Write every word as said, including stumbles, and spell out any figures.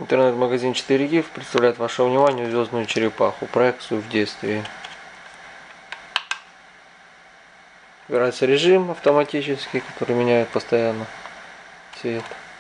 Интернет-магазин четыре гиф представляет вашему вниманию звездную черепаху, проекцию в действии. Выбирается режим автоматический, который меняет постоянно цвет.